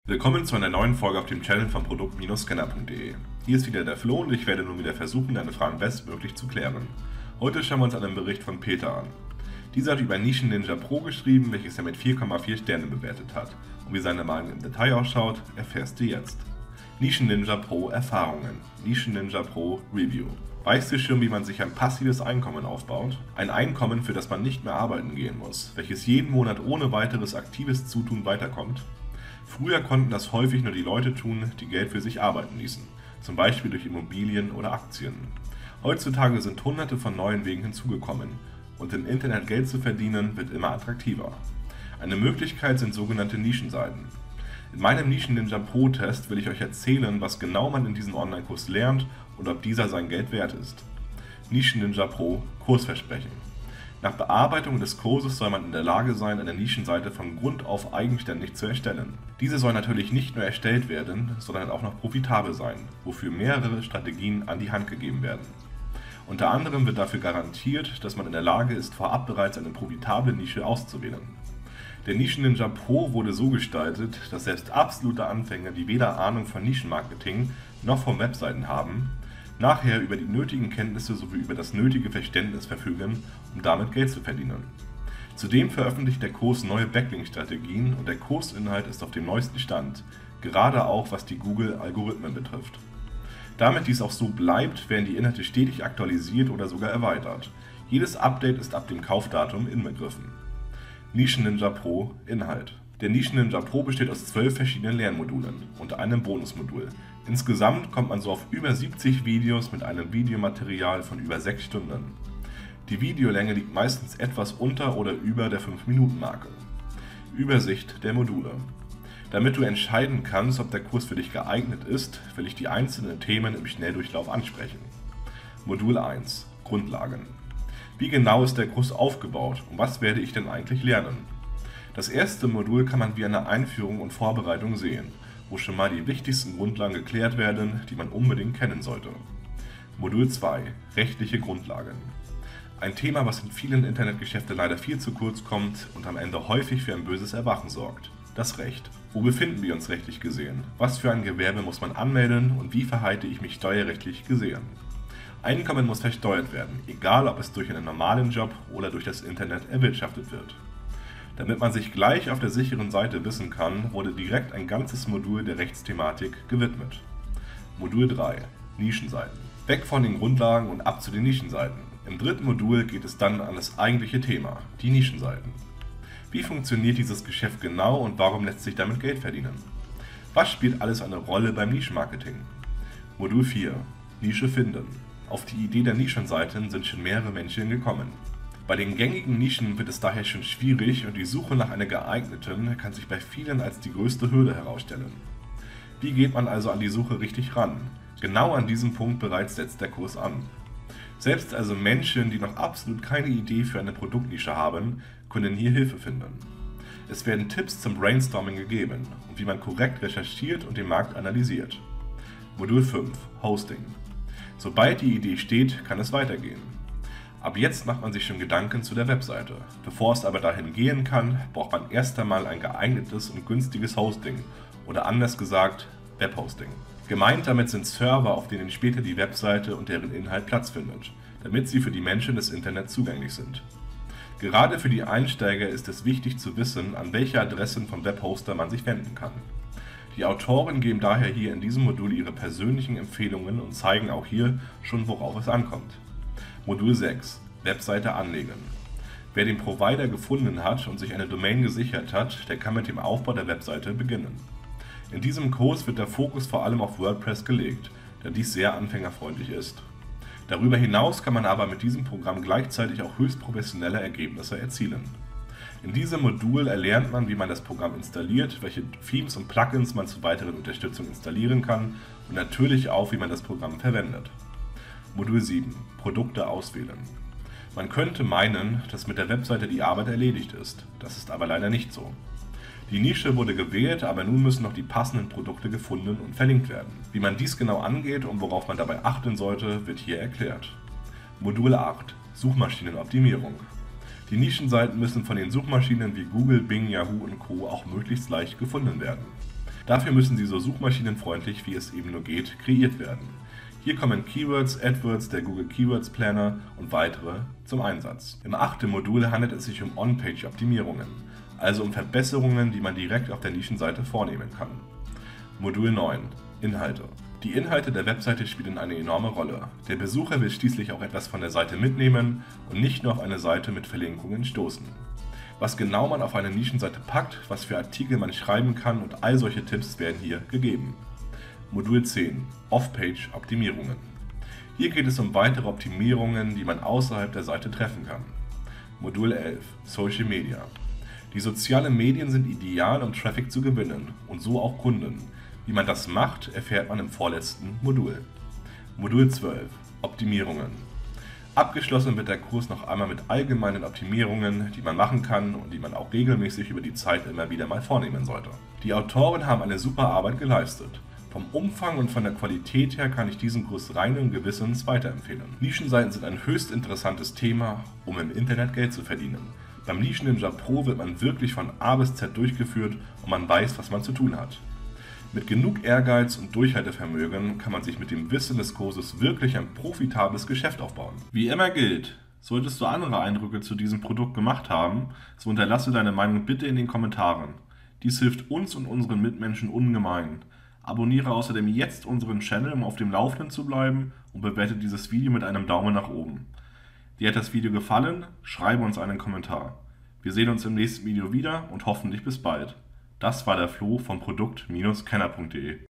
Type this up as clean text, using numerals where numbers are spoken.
Willkommen zu einer neuen Folge auf dem Channel von produkt-scanner.de. Hier ist wieder der Flo und ich werde nun wieder versuchen, deine Fragen bestmöglich zu klären. Heute schauen wir uns einen Bericht von Peter an. Dieser hat über Nischen Ninja Pro geschrieben, welches er mit 4,4 Sterne bewertet hat. Und wie seine Meinung im Detail ausschaut, erfährst du jetzt. Nischen Ninja Pro Erfahrungen. Nischen Ninja Pro Review. Weißt du schon, wie man sich ein passives Einkommen aufbaut? Ein Einkommen, für das man nicht mehr arbeiten gehen muss, welches jeden Monat ohne weiteres aktives Zutun weiterkommt? Früher konnten das häufig nur die Leute tun, die Geld für sich arbeiten ließen, zum Beispiel durch Immobilien oder Aktien. Heutzutage sind hunderte von neuen Wegen hinzugekommen und im Internet Geld zu verdienen wird immer attraktiver. Eine Möglichkeit sind sogenannte Nischenseiten. In meinem Nischen Ninja Pro Test will ich euch erzählen, was genau man in diesem Online-Kurs lernt und ob dieser sein Geld wert ist. Nischen Ninja Pro Kursversprechen. Nach Bearbeitung des Kurses soll man in der Lage sein, eine Nischenseite von Grund auf eigenständig zu erstellen. Diese soll natürlich nicht nur erstellt werden, sondern auch noch profitabel sein, wofür mehrere Strategien an die Hand gegeben werden. Unter anderem wird dafür garantiert, dass man in der Lage ist, vorab bereits eine profitable Nische auszuwählen. Der Nischen Ninja Pro wurde so gestaltet, dass selbst absolute Anfänger, die weder Ahnung von Nischenmarketing noch von Webseiten haben, nachher über die nötigen Kenntnisse sowie über das nötige Verständnis verfügen, um damit Geld zu verdienen. Zudem veröffentlicht der Kurs neue Backlink-Strategien und der Kursinhalt ist auf dem neuesten Stand, gerade auch was die Google-Algorithmen betrifft. Damit dies auch so bleibt, werden die Inhalte stetig aktualisiert oder sogar erweitert. Jedes Update ist ab dem Kaufdatum inbegriffen. Nischen Ninja Pro Inhalt. Der Nischen Ninja Pro besteht aus 12 verschiedenen Lernmodulen und einem Bonusmodul. Insgesamt kommt man so auf über 70 Videos mit einem Videomaterial von über 6 Stunden. Die Videolänge liegt meistens etwas unter oder über der 5-Minuten-Marke. Übersicht der Module. Damit du entscheiden kannst, ob der Kurs für dich geeignet ist, will ich die einzelnen Themen im Schnelldurchlauf ansprechen. Modul 1 – Grundlagen. Wie genau ist der Kurs aufgebaut und was werde ich denn eigentlich lernen? Das erste Modul kann man wie eine Einführung und Vorbereitung sehen, wo schon mal die wichtigsten Grundlagen geklärt werden, die man unbedingt kennen sollte. Modul 2 – Rechtliche Grundlagen. Ein Thema, was in vielen Internetgeschäften leider viel zu kurz kommt und am Ende häufig für ein böses Erwachen sorgt. Das Recht. Wo befinden wir uns rechtlich gesehen? Was für ein Gewerbe muss man anmelden und wie verhalte ich mich steuerrechtlich gesehen? Einkommen muss versteuert werden, egal ob es durch einen normalen Job oder durch das Internet erwirtschaftet wird. Damit man sich gleich auf der sicheren Seite wissen kann, wurde direkt ein ganzes Modul der Rechtsthematik gewidmet. Modul 3 – Nischenseiten. Weg von den Grundlagen und ab zu den Nischenseiten. Im dritten Modul geht es dann an das eigentliche Thema, die Nischenseiten. Wie funktioniert dieses Geschäft genau und warum lässt sich damit Geld verdienen? Was spielt alles eine Rolle beim Nischenmarketing? Modul 4 – Nische finden. Auf die Idee der Nischenseiten sind schon mehrere Menschen gekommen. Bei den gängigen Nischen wird es daher schon schwierig und die Suche nach einer geeigneten kann sich bei vielen als die größte Hürde herausstellen. Wie geht man also an die Suche richtig ran? Genau an diesem Punkt bereits setzt der Kurs an. Selbst also Menschen, die noch absolut keine Idee für eine Produktnische haben, können hier Hilfe finden. Es werden Tipps zum Brainstorming gegeben und wie man korrekt recherchiert und den Markt analysiert. Modul 5 – Hosting. Sobald die Idee steht, kann es weitergehen. Ab jetzt macht man sich schon Gedanken zu der Webseite. Bevor es aber dahin gehen kann, braucht man erst einmal ein geeignetes und günstiges Hosting oder anders gesagt Webhosting. Gemeint damit sind Server, auf denen später die Webseite und deren Inhalt Platz findet, damit sie für die Menschen des Internets zugänglich sind. Gerade für die Einsteiger ist es wichtig zu wissen, an welche Adressen vom Webhoster man sich wenden kann. Die Autoren geben daher hier in diesem Modul ihre persönlichen Empfehlungen und zeigen auch hier schon, worauf es ankommt. Modul 6 – Webseite anlegen. Wer den Provider gefunden hat und sich eine Domain gesichert hat, der kann mit dem Aufbau der Webseite beginnen. In diesem Kurs wird der Fokus vor allem auf WordPress gelegt, da dies sehr anfängerfreundlich ist. Darüber hinaus kann man aber mit diesem Programm gleichzeitig auch höchst professionelle Ergebnisse erzielen. In diesem Modul erlernt man, wie man das Programm installiert, welche Themes und Plugins man zur weiteren Unterstützung installieren kann und natürlich auch, wie man das Programm verwendet. Modul 7 – Produkte auswählen. Man könnte meinen, dass mit der Webseite die Arbeit erledigt ist. Das ist aber leider nicht so. Die Nische wurde gewählt, aber nun müssen noch die passenden Produkte gefunden und verlinkt werden. Wie man dies genau angeht und worauf man dabei achten sollte, wird hier erklärt. Modul 8 – Suchmaschinenoptimierung. Die Nischenseiten müssen von den Suchmaschinen wie Google, Bing, Yahoo und Co. auch möglichst leicht gefunden werden. Dafür müssen sie so suchmaschinenfreundlich wie es eben nur geht kreiert werden. Hier kommen Keywords, AdWords, der Google Keywords Planner und weitere zum Einsatz. Im 8. Modul handelt es sich um On-Page-Optimierungen, also um Verbesserungen, die man direkt auf der Nischenseite vornehmen kann. Modul 9. Inhalte. Die Inhalte der Webseite spielen eine enorme Rolle. Der Besucher will schließlich auch etwas von der Seite mitnehmen und nicht nur auf eine Seite mit Verlinkungen stoßen. Was genau man auf eine Nischenseite packt, was für Artikel man schreiben kann und all solche Tipps werden hier gegeben. Modul 10. Off-Page-Optimierungen. Hier geht es um weitere Optimierungen, die man außerhalb der Seite treffen kann. Modul 11. Social Media. Die sozialen Medien sind ideal, um Traffic zu gewinnen und so auch Kunden. Wie man das macht, erfährt man im vorletzten Modul. Modul 12. Optimierungen. Abgeschlossen wird der Kurs noch einmal mit allgemeinen Optimierungen, die man machen kann und die man auch regelmäßig über die Zeit immer wieder mal vornehmen sollte. Die Autoren haben eine super Arbeit geleistet. Vom Umfang und von der Qualität her kann ich diesen Kurs reinen Gewissens weiterempfehlen. Nischenseiten sind ein höchst interessantes Thema, um im Internet Geld zu verdienen. Beim Nischen Ninja Pro wird man wirklich von A bis Z durchgeführt und man weiß, was man zu tun hat. Mit genug Ehrgeiz und Durchhaltevermögen kann man sich mit dem Wissen des Kurses wirklich ein profitables Geschäft aufbauen. Wie immer gilt, solltest du andere Eindrücke zu diesem Produkt gemacht haben, so hinterlasse deine Meinung bitte in den Kommentaren. Dies hilft uns und unseren Mitmenschen ungemein. Abonniere außerdem jetzt unseren Channel, um auf dem Laufenden zu bleiben, und bewerte dieses Video mit einem Daumen nach oben. Dir hat das Video gefallen? Schreibe uns einen Kommentar. Wir sehen uns im nächsten Video wieder und hoffentlich bis bald. Das war der Flo von Produkt-Kenner.de.